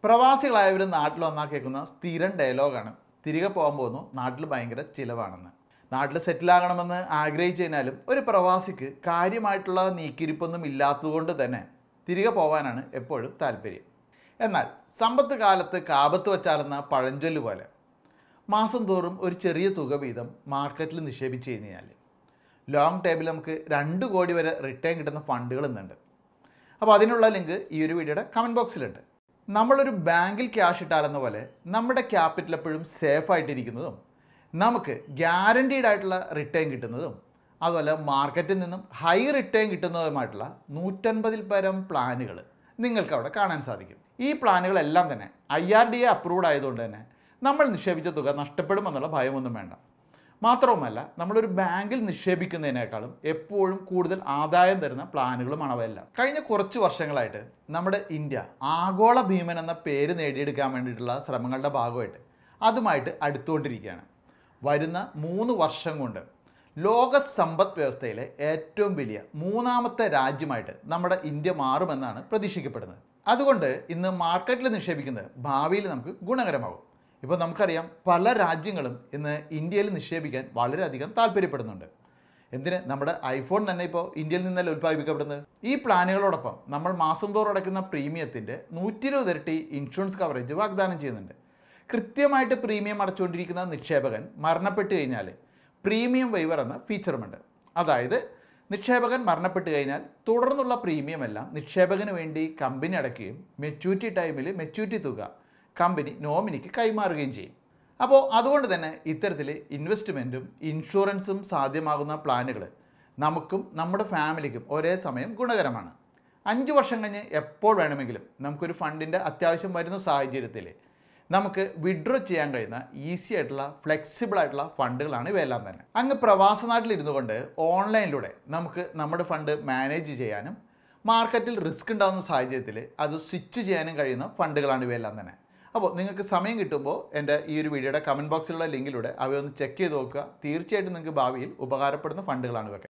പ്രവാസികളായവർ നാട്ടിൽ വന്നാൽ കേൾക്കുന്ന സ്ഥിരം ഡയലോഗാണ് തിരികെ പോകാൻ പോകുന്നു, നാട്ടിൽ ഭയങ്കര ചിലവാണെന്ന്. നാട്ടിൽ സെറ്റിലാകണമെന്ന് ആഗ്രഹിച്ചു കഴിഞ്ഞാലും ഒരു പ്രവാസിക്ക് കാര്യമായിട്ടുള്ള നീക്കിരിപ്പൊന്നും ഇല്ലാത്തതുകൊണ്ട് തന്നെ തിരികെ പോകാനാണ് എപ്പോഴും താല്പര്യം. എന്നാൽ സമ്പത്ത് കാലത്ത് കാപത്ത് വച്ചാലെന്ന പഴഞ്ചൊല്ല് പോലെ മാസം തോറും ഒരു ചെറിയ തുക വീതം മാർക്കറ്റിൽ നിക്ഷേപിച്ച് കഴിഞ്ഞാൽ ലോങ് ടേബിൾ നമുക്ക് 2 കോടി വരെ റിട്ടേൺ കിട്ടുന്ന ഫണ്ടുകൾ ഇന്നുണ്ട്. അപ്പോൾ അതിനുള്ള ലിങ്ക് ഈ ഒരു വീഡിയോയുടെ കമൻറ്റ് ബോക്സിലുണ്ട്. നമ്മളൊരു ബാങ്കിൽ ക്യാഷ് ഇട്ടാലെന്ന പോലെ നമ്മുടെ ക്യാപിറ്റൽ എപ്പോഴും സേഫ് ആയിട്ടിരിക്കുന്നതും നമുക്ക് ഗ്യാരണ്ടീഡ് ആയിട്ടുള്ള റിട്ടേൺ കിട്ടുന്നതും അതുപോലെ മാർക്കറ്റിൽ നിന്നും ഹൈ റിട്ടേൺ കിട്ടുന്നതുമായിട്ടുള്ള 150-ൽ പരം പ്ലാനുകൾ നിങ്ങൾക്ക് അവിടെ കാണാൻ സാധിക്കും. ഈ പ്ലാനുകളെല്ലാം തന്നെ IRDA അപ്രൂവ്ഡ് ആയതുകൊണ്ട് തന്നെ നമ്മൾ നിക്ഷേപിച്ച തുക നഷ്ടപ്പെടുമെന്നുള്ള ഭയമൊന്നും വേണ്ട. മാത്രവുമല്ല, നമ്മളൊരു ബാങ്കിൽ നിക്ഷേപിക്കുന്നതിനേക്കാളും എപ്പോഴും കൂടുതൽ ആദായം തരുന്ന പ്ലാനുകളുമാണ് അവയെല്ലാം. കഴിഞ്ഞ കുറച്ച് വർഷങ്ങളായിട്ട് നമ്മുടെ ഇന്ത്യ ആഗോള ഭീമൻ എന്ന പേര് നേടിയെടുക്കാൻ വേണ്ടിയിട്ടുള്ള ശ്രമങ്ങളുടെ ഭാഗമായിട്ട് അതുമായിട്ട് അടുത്തുകൊണ്ടിരിക്കുകയാണ്. വരുന്ന 3 വർഷം കൊണ്ട് ലോക സമ്പദ് വ്യവസ്ഥയിലെ ഏറ്റവും വലിയ 3ാമത്തെ രാജ്യമായിട്ട് നമ്മുടെ ഇന്ത്യ മാറുമെന്നാണ് പ്രതീക്ഷിക്കപ്പെടുന്നത്. അതുകൊണ്ട് ഇന്ന് മാർക്കറ്റിൽ നിക്ഷേപിക്കുന്നത് ഭാവിയിൽ നമുക്ക് ഗുണകരമാകും. ഇപ്പോൾ നമുക്കറിയാം, പല രാജ്യങ്ങളും ഇന്ന് ഇന്ത്യയിൽ നിക്ഷേപിക്കാൻ വളരെയധികം താല്പര്യപ്പെടുന്നുണ്ട്. എന്തിന്, നമ്മുടെ ഐഫോൺ തന്നെ ഇപ്പോൾ ഇന്ത്യയിൽ നിന്നല്ല ഉൽപ്പാദിപ്പിക്കപ്പെടുന്നത്. ഈ പ്ലാനുകളോടൊപ്പം നമ്മൾ മാസം തോറും അടയ്ക്കുന്ന പ്രീമിയത്തിൻ്റെ 120 ഇരട്ടി ഇൻഷുറൻസ് കവറേജ് വാഗ്ദാനം ചെയ്യുന്നുണ്ട്. കൃത്യമായിട്ട് പ്രീമിയം അടച്ചുകൊണ്ടിരിക്കുന്ന നിക്ഷേപകൻ മരണപ്പെട്ട് കഴിഞ്ഞാൽ പ്രീമിയം വൈവർ എന്ന ഫീച്ചറുമുണ്ട്. അതായത് നിക്ഷേപകൻ മരണപ്പെട്ട് കഴിഞ്ഞാൽ തുടർന്നുള്ള പ്രീമിയം എല്ലാം നിക്ഷേപകന് വേണ്ടി കമ്പനി അടയ്ക്കുകയും മെച്യൂരിറ്റി ടൈമിൽ മെച്യൂരിറ്റി തുക കമ്പനി നോമിനിക്ക് കൈമാറുകയും ചെയ്യും. അപ്പോൾ അതുകൊണ്ട് തന്നെ ഇത്തരത്തിൽ ഇൻവെസ്റ്റ്മെൻറ്റും ഇൻഷുറൻസും സാധ്യമാകുന്ന പ്ലാനുകൾ നമുക്കും നമ്മുടെ ഫാമിലിക്കും ഒരേ സമയം ഗുണകരമാണ്. 5 വർഷം കഴിഞ്ഞ് എപ്പോൾ വേണമെങ്കിലും നമുക്കൊരു ഫണ്ടിൻ്റെ അത്യാവശ്യം വരുന്ന സാഹചര്യത്തിൽ നമുക്ക് വിഡ്രോ ചെയ്യാൻ കഴിയുന്ന ഈസി ആയിട്ടുള്ള ഫ്ലെക്സിബിൾ ആയിട്ടുള്ള ഫണ്ടുകളാണ് ഇവയെല്ലാം തന്നെ. അങ്ങ് പ്രവാസ നാട്ടിലിരുന്നു കൊണ്ട് ഓൺലൈനിലൂടെ നമുക്ക് നമ്മുടെ ഫണ്ട് മാനേജ് ചെയ്യാനും മാർക്കറ്റിൽ റിസ്ക് ഉണ്ടാകുന്ന സാഹചര്യത്തിൽ അത് സ്വിച്ച് ചെയ്യാനും കഴിയുന്ന ഫണ്ടുകളാണ് ഇവയെല്ലാം തന്നെ. അപ്പോൾ നിങ്ങൾക്ക് സമയം കിട്ടുമ്പോൾ എൻ്റെ ഈ ഒരു വീഡിയോയുടെ കമൻറ്റ് ബോക്സിലുള്ള ലിങ്കിലൂടെ അവയൊന്ന് ചെക്ക് ചെയ്ത് നോക്കുക. തീർച്ചയായിട്ടും നിങ്ങൾക്ക് ഭാവിയിൽ ഉപകാരപ്പെടുന്ന ഫണ്ടുകളാണ് ഇവയൊക്കെ.